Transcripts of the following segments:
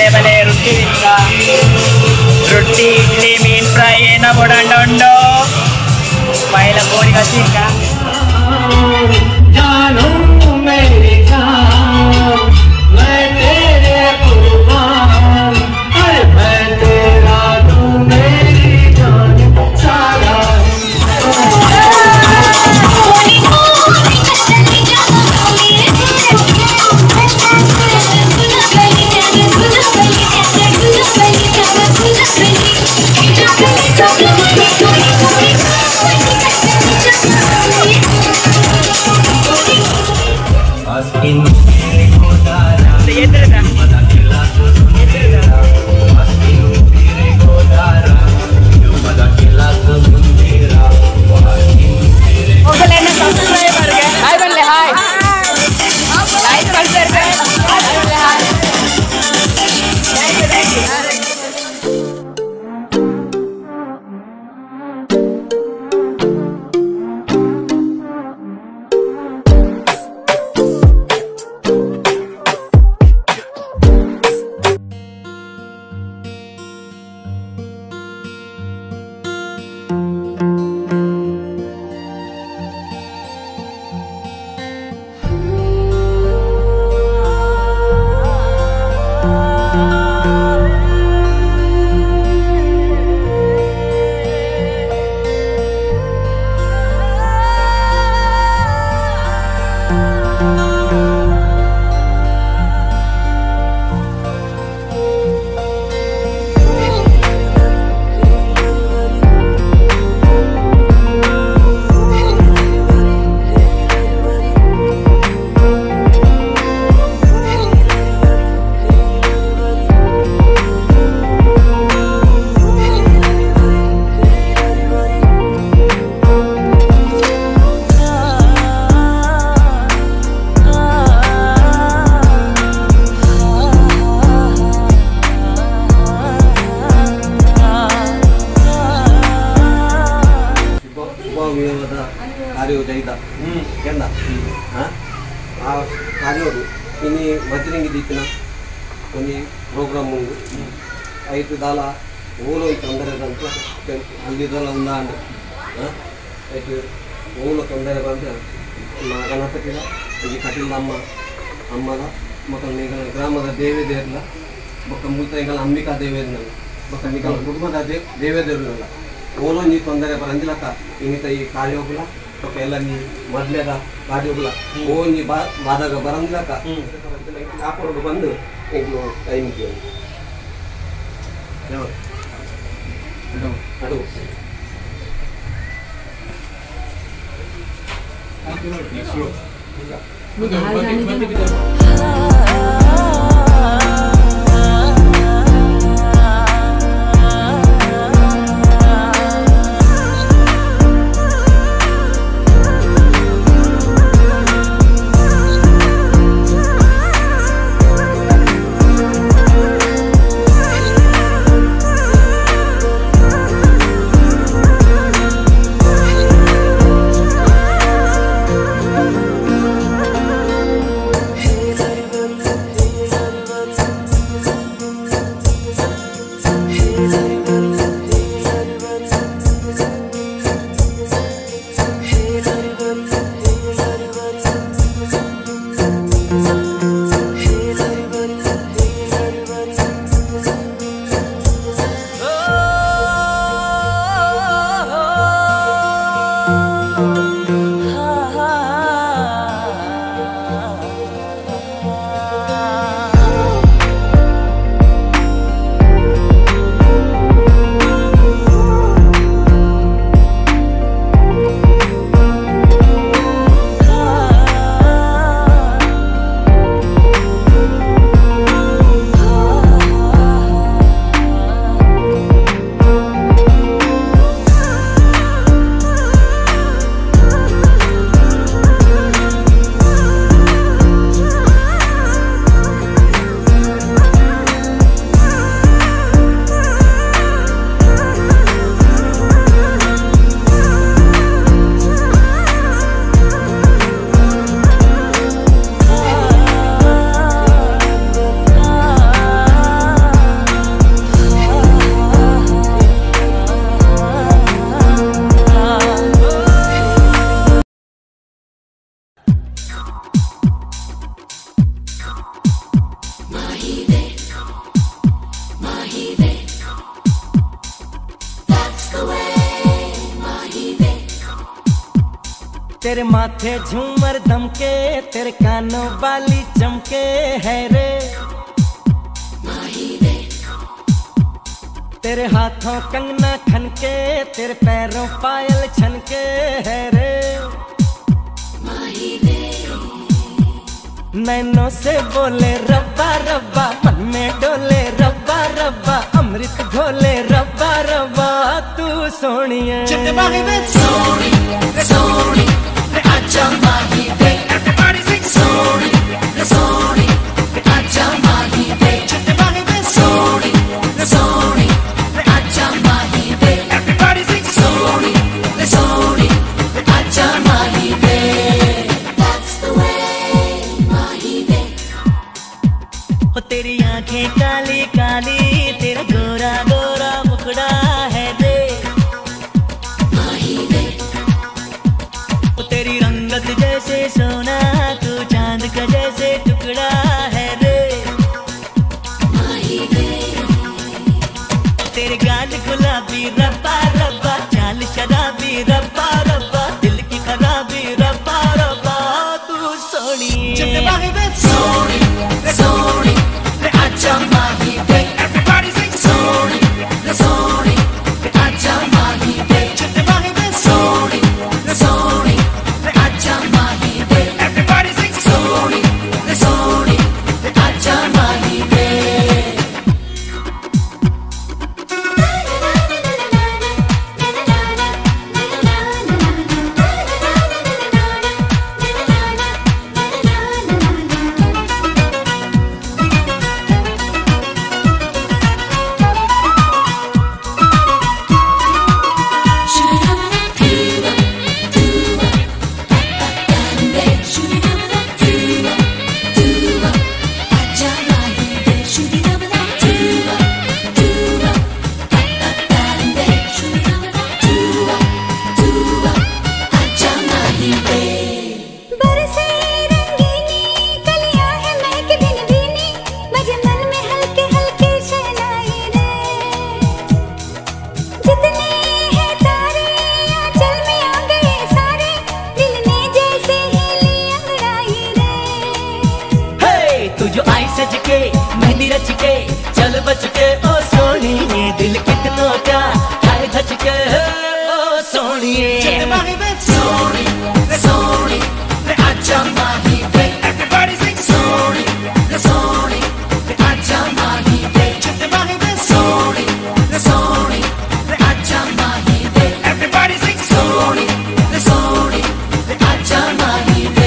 ಬಲೆ ಬಲೆ ರೊಟ್ಟಿ ರೊಟ್ಟಿ ಇಡ್ಲಿ ಮೀನ್ ಫ್ರೈ ಏನ ಬೊಡಂಡು ಪೈಲ ಕೋರಿ ಹಸಿಕ ini matering dikena ini program mungu itu dala ulu tondere bantu aldi dala undan itu ulu tondere bantu magana takila ini katil amma la makan nigal gramada deve derla baka multa nigal ambika deve derla baka nigal kudumada deve derla ulu ni tondere baranjilaka ini tai karyogula ಎಲ್ಲ ನೀ ಮೊದಲೇದ ಕಾರ್ಯೋಗಲ ಓನಿ ಬಾದಾಗ ಬರಂದಿಲ್ಲಕ ಹಾಕೊಂಡು ಬಂದು ಎಂಟು ಟೈಮಿಗೆ तेरे माथे झूमर दमके, तेरे कानों वाली चमके है रे, तेरे हाथों कंगना खनके, तेरे पैरों पायल छनके है रे, नैनों से बोले रब्बा रब्बा, मन में डोले रब्बा रब्बा, अमृत घोले रब्बा रब्बा, तू सोनिए सोनी सोनी आजा माही वे, everybody sing सोनी सोनी आजा माही वे, सोनी सोनी आजा माही वे, everybody sing सोनी सोनी आजा माही वे, that's the way माही वे। हो तेरी आंखें काली काली, तेरा गोरा गोरा मुखड़ा है रे, तेरी रंगत जैसे सोना, तू चांद का जैसे टुकड़ा है रे, तेरे गाल गुलाबी रब्बा रब्बा, चाल शराबी रब्बा रब्बा, दिल की खराबी रब्बा रब्बा, तू सोनी सोनी सोनी आजा माही वे, everybody sing सोनी सोनी आजा माही वे, सोनी सोनी आजा माही वे, everybody sing सोनी सोनी आजा माही वे। तू जो आई सज के, मेहंदी रच के, चल बच के, ओ सोनिए, दिल कितनों का खाए धच के, ओ सोनिए सोनी सोनी आजा माही वे, everybody sing सोनी सोनी आजा माही वे, सोनी सोनी आजा माही वे, everybody sing सोनी सोनी आजा माही वे।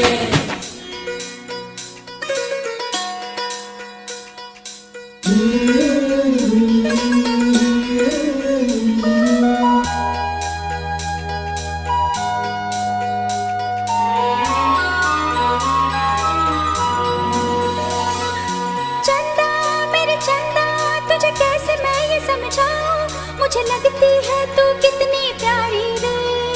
चंदा मेरे चंदा, तुझे कैसे मैं ये समझाऊं, मुझे लगती है तू कितनी प्यारी रे,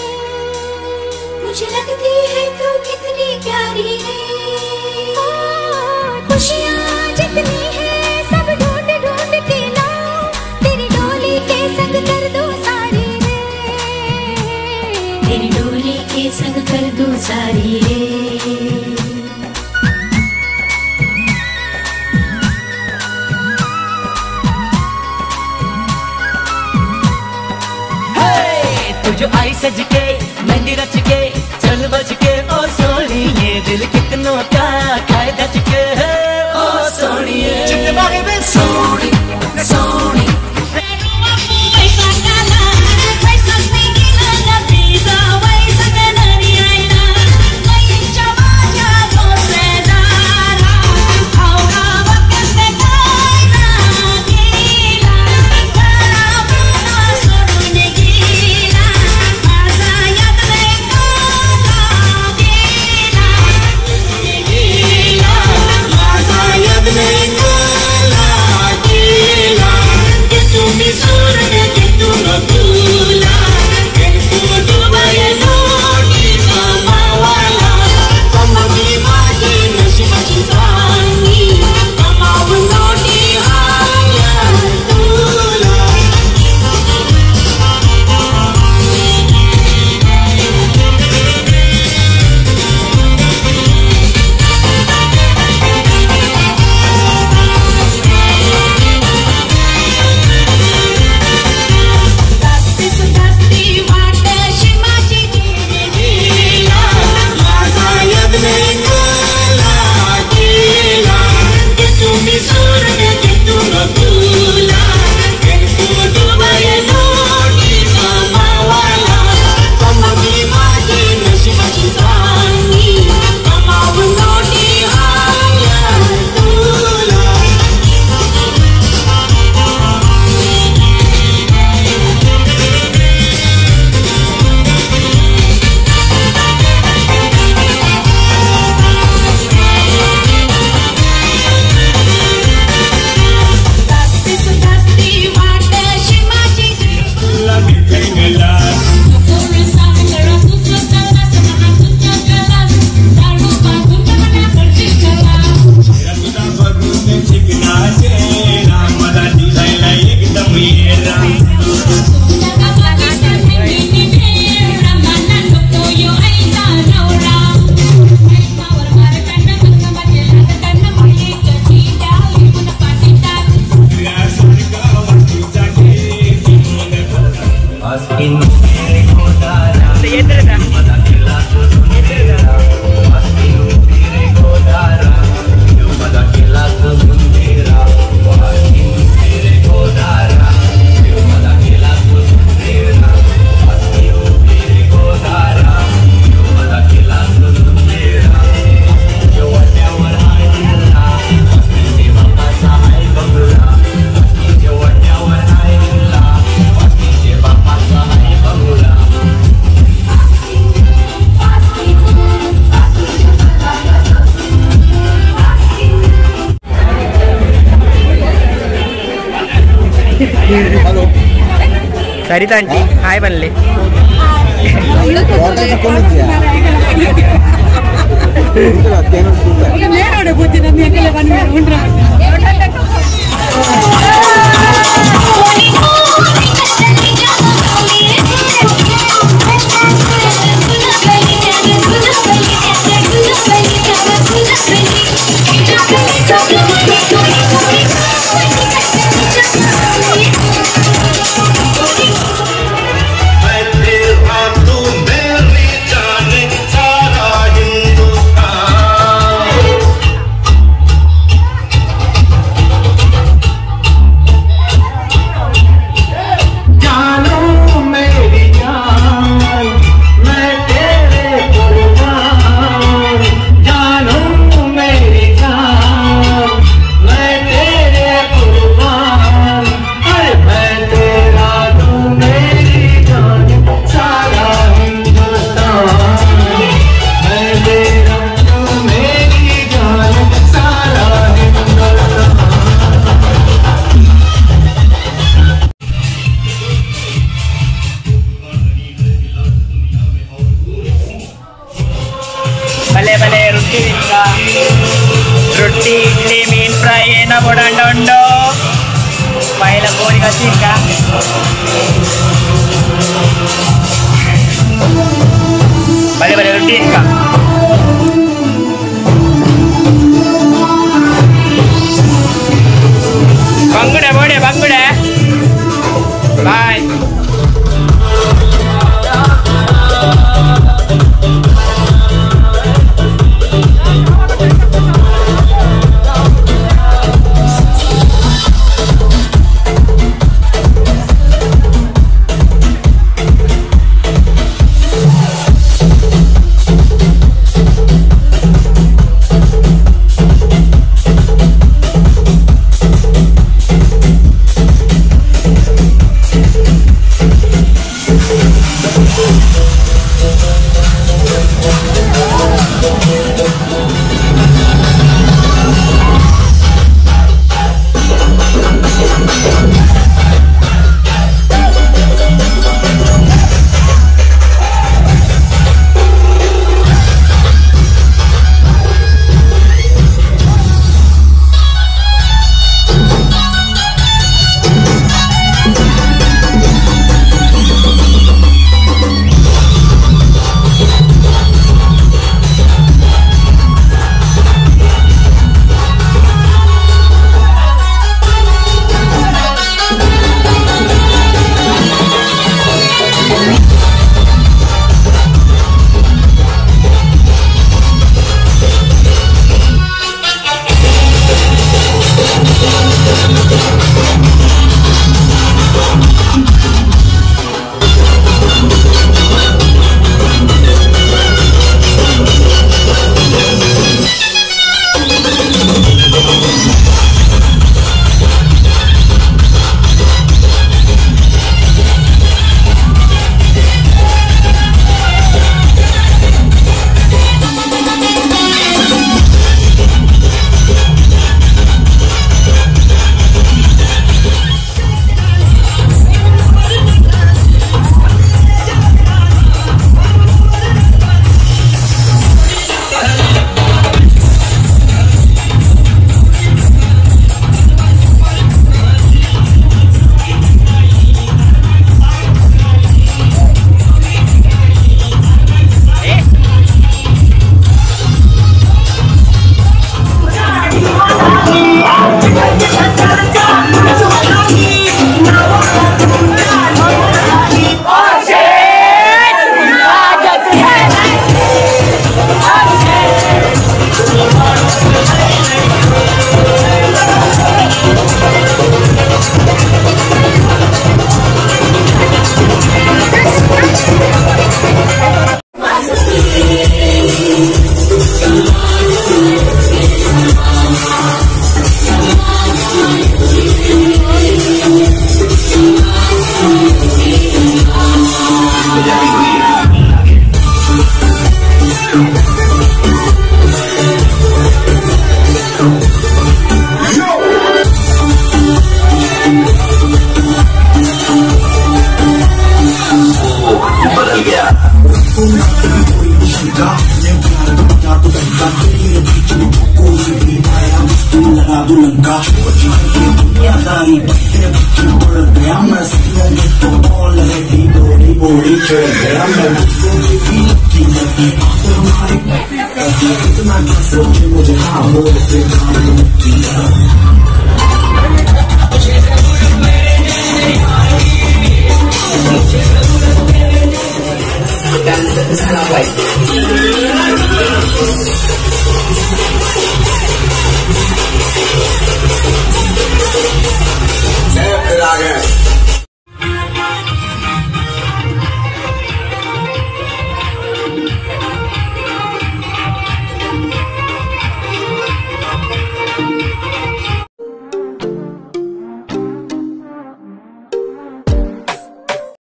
मुझे लगती है तू कितनी प्यारी रे, खुशियाँ जितनी है सब ढूंढ ढूंढ के लाऊं, तेरी डोली के संग कर दूं सारी रे, तेरी डोली के संग कर दूं सारी रे। तू जो आई सज के, मेहंदी रच के, चल बच के, ओ सोनिए, दिल कितनों का खाए धच के, ओ सोनिए सोनी सोनी सरिता आंटी हाय बनले रोटी इडली मीन फ्राई ಏನ ಬಡಂಡೊಂಡೋ ಪೈಲ ಕೋರಿ ಕಸಿಕ ಬಲೆ ಬಲೆ ರೊಟ್ಟಿ ಇಕ್ಕ ಬಂಗುಡೆ ಬೋಡೆ ಬಂಗುಡೆ ಬಾಯ್ दुनियादारी बच्चे बच्चे बढ़ गया मैं लोगों तो ऑलरेडी बोली बोली चढ़ गया मैं इतना क्या सोचे मुझे हाँ बोलते